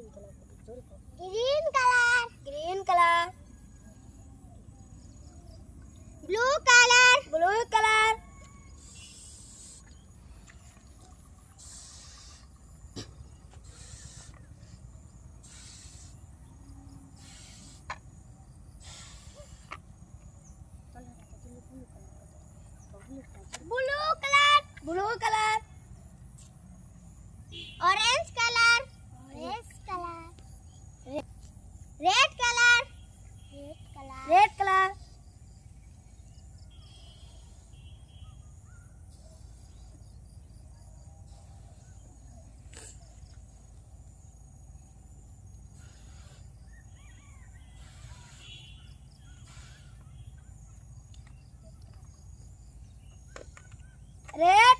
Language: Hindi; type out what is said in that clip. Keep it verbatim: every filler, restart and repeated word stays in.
green colour, green colour, green colour, blue colour, blue colour, blue colour, blue colour, orange colour, orange colour, red colour, red colour, red colour, red